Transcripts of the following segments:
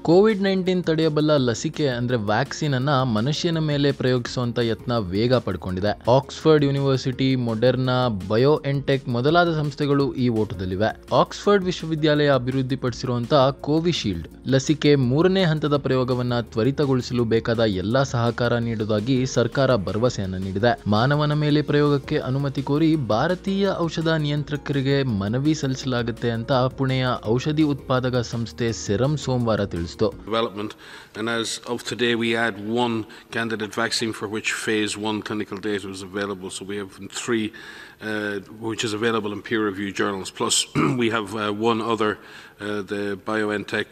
COVID-19 ತಡೆಯಬಲ್ಲ ಲಸಿಕೆ ಅಂದ್ರೆ vaccine ಅನ್ನ ಮನುಷ್ಯನ ಮೇಲೆ ಪ್ರಯೋಗಿಸುವಂತ ಯತ್ನ ವೇಗ ಪಡ್ಕೊಂಡಿದೆ. ಆಕ್ಸ್ಫರ್ಡ್ ಯೂನಿವರ್ಸಿಟಿ, ಮೊಡೆರ್ನಾ, ಬಯೋಎನ್ಟೆಕ್ ಮೊದಲಾದ ಸಂಸ್ಥೆಗಳು ಈ ಓಟದಲ್ಲಿವೆ. ಆಕ್ಸ್ಫರ್ಡ್ ವಿಶ್ವವಿದ್ಯಾಲಯ ಅಭಿವೃದ್ಧಿಪಡಿಸಿರುವಂತಹ ಕೋವಿಶೀಲ್ಡ್ ಲಸಿಕೆ 3ನೇ ಹಂತದ ಪ್ರಯೋಗವನ್ನ ತ್ವರಿತಗೊಳಿಸಲು ಬೇಕಾದ ಎಲ್ಲಾ ಸಹಕಾರ ನೀಡುವುದಾಗಿ ಸರ್ಕಾರ ಭರವಸೆಯನ್ನು ನೀಡಿದೆ. ಮಾನವನ ಮೇಲೆ ಪ್ರಯೋಗಕ್ಕೆ ಅನುಮತಿ ಕೋರಿ ಭಾರತೀಯ ಔಷಧ ನಿಯಂತ್ರಕರಿಗೆ ಮನವಿ ಸಲ್ಲಿಸಲಾಗುತ್ತೆ ಅಂತ ಪುಣೆಯ ಔಷಧಿ ಉತ್ಪಾದಕ ಸಂಸ್ಥೆ ಸೆರಮ್ ಸೋಮವಾರ ತಿಳಿಸಿತು. Development, and as of today we had one candidate vaccine for which phase 1 clinical data was available, so we have 3 which is available in peer-reviewed journals, plus we have one other, the BioNTech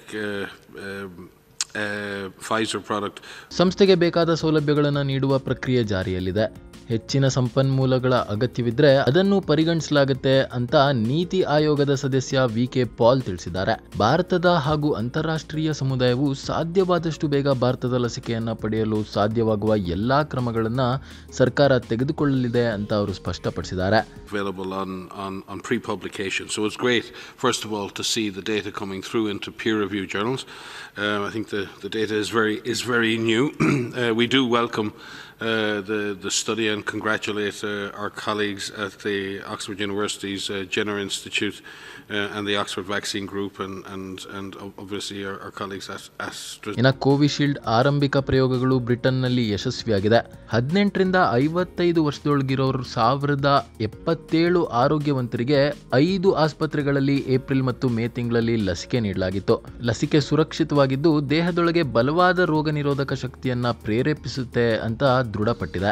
Pfizer product. ಸಂಸ್ಥೆಗೆ ಬೇಕಾದ ಸೌಲಭ್ಯಗಳನ್ನು ನೀಡುವ ಪ್ರಕ್ರಿಯೆ ಜಾರಿಯಲ್ಲಿದೆ. ಹೆಚ್ಚಿನ ಸಂಪನ್ಮೂಲಗಳ ಅಗತ್ಯವಿದ್ರೆ ಅದನ್ನು ಪರಿಗಣಿಸಲಾಗುತ್ತೆ ಅಂತ ನೀತಿ ಆಯೋಗದ ಸದಸ್ಯ ವಿ.ಕೆ. ಪಾಲ್ ತಿಳಿಸಿದ್ದಾರೆ. ಭಾರತದ ಹಾಗೂ ಅಂತಾರಾಷ್ಟ್ರೀಯ ಸಮುದಾಯವು ಸಾಧ್ಯವಾದಷ್ಟು ಬೇಗ ಭಾರತದ ಲಸಿಕೆಯನ್ನ ಪಡೆಯಲು ಸಾಧ್ಯವಾಗುವ ಎಲ್ಲಾ ಕ್ರಮಗಳನ್ನ ಸರ್ಕಾರ ತೆಗೆದುಕೊಳ್ಳಲಿದೆ ಅಂತ ಅವರು ಸ್ಪಷ್ಟಪಡಿಸಿದ್ದಾರೆ. Available on pre-publication, so it's great first of all to see the data coming through into peer-reviewed journals. I think the data is very new. We do welcome the study and congratulate our colleagues at the Oxford University's Jenner Institute and the Oxford Vaccine Group and obviously our colleagues at AstraZeneca. ಇನ್ನು Covishield ಆರಂಭಿಕ ಪ್ರಯೋಗಗಳು ಬ್ರಿಟನ್ನಲ್ಲಿ ಯಶಸ್ವಿಯಾಗಿದೆ. 18ರಿಂದ 55 ವರ್ಷದೊಳಗಿರೋರು 1077 ಆರೋಗ್ಯವಂತರಿಗೆ 5 ಆಸ್ಪತ್ರೆಗಳಲ್ಲಿ April ಮತ್ತು ಮೇ ತಿಂಗಳಲ್ಲಿ ಲಸಿಕೆ ನೀಡಲಾಗಿತ್ತು. ಲಸಿಕೆ ಸುರಕ್ಷಿತವಾಗಿದ್ದು ದೇಹದೊಳಗೆ ಬಲವಾದ ರೋಗ ನಿರೋಧಕ ಶಕ್ತಿಯನ್ನ ಪ್ರೇರೇಪಿಸುತ್ತೆ ಅಂತ ದೃಢಪಟ್ಟಿದೆ.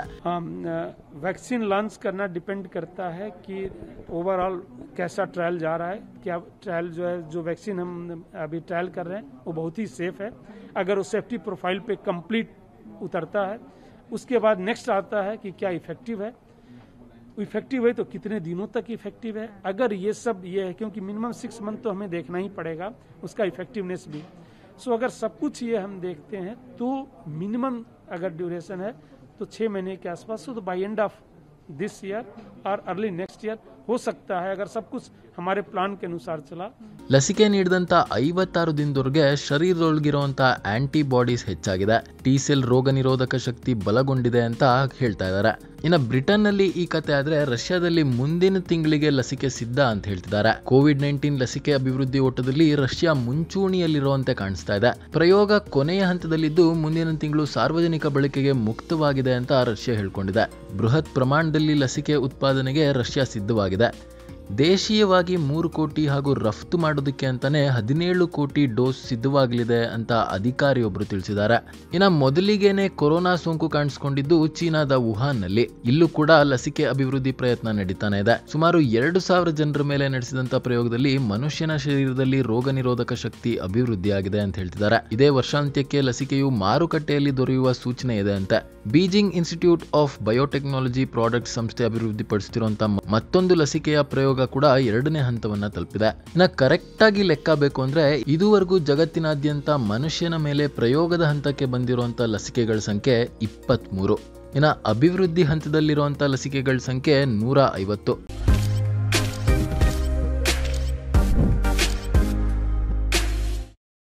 वैक्सीन लॉन्च करना डिपेंड करता है कि ओवरऑल कैसा ट्रायल जा रहा है, क्या ट्रायल जो वैक्सीन हम अभी ट्रायल कर रहे हैं वो बहुत ही सेफ है. अगर वो सेफ्टी प्रोफाइल पे कंप्लीट उतरता है उसके बाद नेक्स्ट आता है कि क्या इफेक्टिव है. इफेक्टिव है तो कितने दिनों तक इफेक्टिव है. अगर ये सब ये है क्योंकि मिनिमम 6 मंथ तो हमें देखना ही पड़ेगा उसका इफेक्टिवनेस भी. सो अगर सब कुछ ये हम देखते हैं तो मिनिमम अगर ड्यूरेशन है तो 6 महीने के आसपास, तो by end of this year और अर्ली नेक्स्ट ईयर हो सकता है अगर सब कुछ हमारे प्लान के अनुसार चला. ಲಸಿಕೆ ನೀಡಿದಂತ 56 ದಿನದವರೆಗೆ ಶರೀರದೊಳಗಿರುವಂತಹ ಆಂಟಿಬಾಡೀಸ್ ಹೆಚ್ಚಾಗಿದೆ. ಟಿ ಸೆಲ್ ರೋಗ ನಿರೋಧಕ ಶಕ್ತಿ ಬಲಗೊಂಡಿದೆ ಅಂತ ಹೇಳ್ತಾ ಇದ್ದಾರೆ. ಇನ್ನು ಬ್ರಿಟನ್ ನಲ್ಲಿ ಈ ಕತೆ ಆದ್ರೆ ರಷ್ಯಾದಲ್ಲಿ ಮುಂದಿನ ತಿಂಗಳಿಗೆ ಲಸಿಕೆ ಸಿದ್ಧ ಅಂತ ಹೇಳ್ತಿದ್ದಾರೆ. ಕೋವಿಡ್-19 ಲಸಿಕೆ ಅಭಿವೃದ್ಧಿ ಓಟದಲ್ಲಿ ರಷ್ಯಾ ಮುಂಚೂಣಿಯಲ್ಲಿರುವಂತೆ ಕಾಣಿಸ್ತಾ ಇದೆ. ಪ್ರಯೋಗ ಕೊನೆಯ ಹಂತದಲ್ಲಿದ್ದು ಮುಂದಿನ ತಿಂಗಳು ಸಾರ್ವಜನಿಕ ಬಳಕೆಗೆ ಮುಕ್ತವಾಗಿದೆ ಅಂತ ರಷ್ಯಾ ಹೇಳ್ಕೊಂಡಿದೆ. ಬೃಹತ್ ಪ್ರಮಾಣದಲ್ಲಿ ಲಸಿಕೆ ಉತ್ಪಾದನೆಗೆ ರಷ್ಯಾ ಸಿದ್ಧವಾಗಿದೆ. ದೇಶೀಯವಾಗಿ 3 ಕೋಟಿ ಹಾಗೂ ರಫ್ತು ಮಾಡೋದಕ್ಕೆ ಅಂತಾನೆ 17 ಕೋಟಿ ಡೋಸ್ ಸಿದ್ಧವಾಗಲಿದೆ ಅಂತ ಅಧಿಕಾರಿಯೊಬ್ಬರು ತಿಳಿಸಿದ್ದಾರೆ. ಇನ್ನು ಮೊದಲಿಗೆನೆ ಕೊರೋನಾ ಸೋಂಕು ಕಾಣಿಸಿಕೊಂಡಿದ್ದು ಚೀನಾದ ವುಹಾನ್ನಲ್ಲಿ. ಇಲ್ಲೂ ಕೂಡ ಲಸಿಕೆ ಅಭಿವೃದ್ಧಿ ಪ್ರಯತ್ನ ನಡೀತಾನೆ ಇದೆ. ಸುಮಾರು 2000 ಜನರ ಮೇಲೆ ನಡೆಸಿದಂತ ಪ್ರಯೋಗದಲ್ಲಿ ಮನುಷ್ಯನ ಶರೀರದಲ್ಲಿ ರೋಗ ನಿರೋಧಕ ಶಕ್ತಿ ಅಭಿವೃದ್ಧಿಯಾಗಿದೆ ಅಂತ ಹೇಳ್ತಿದ್ದಾರೆ. ಇದೇ ವರ್ಷಾಂತ್ಯಕ್ಕೆ ಲಸಿಕೆಯು ಮಾರುಕಟ್ಟೆಯಲ್ಲಿ ದೊರೆಯುವ ಸೂಚನೆ ಇದೆ ಅಂತೆ. Beijing Institute of Biotechnology product ಸಂಸ್ಥೆ ಅಭಿವೃದ್ಧಿಪಡಿಸುತ್ತಿರುವಂತಹ ಮತ್ತೊಂದು ಲಸಿಕೆಯ ಪ್ರಯೋಗ ಕೂಡ 2ನೇ ಹಂತವನ್ನ ತಲುಪಿದೆ. ಇನ್ನು ಕರೆಕ್ಟ್ ಆಗಿ ಲೆಕ್ಕ ಬೇಕು ಅಂದ್ರೆ ಇದುವರೆಗೂ ಜಗತ್ತಿನಾದ್ಯಂತ ಮನುಷ್ಯನ ಮೇಲೆ ಪ್ರಯೋಗದ ಹಂತಕ್ಕೆ ಬಂದಿರುವಂತಹ ಲಸಿಕೆಗಳ ಸಂಖ್ಯೆ 23. ಇನ್ನು ಅಭಿವೃದ್ಧಿ ಹಂತದಲ್ಲಿರುವಂತಹ ಲಸಿಕೆಗಳ ಸಂಖ್ಯೆ 150.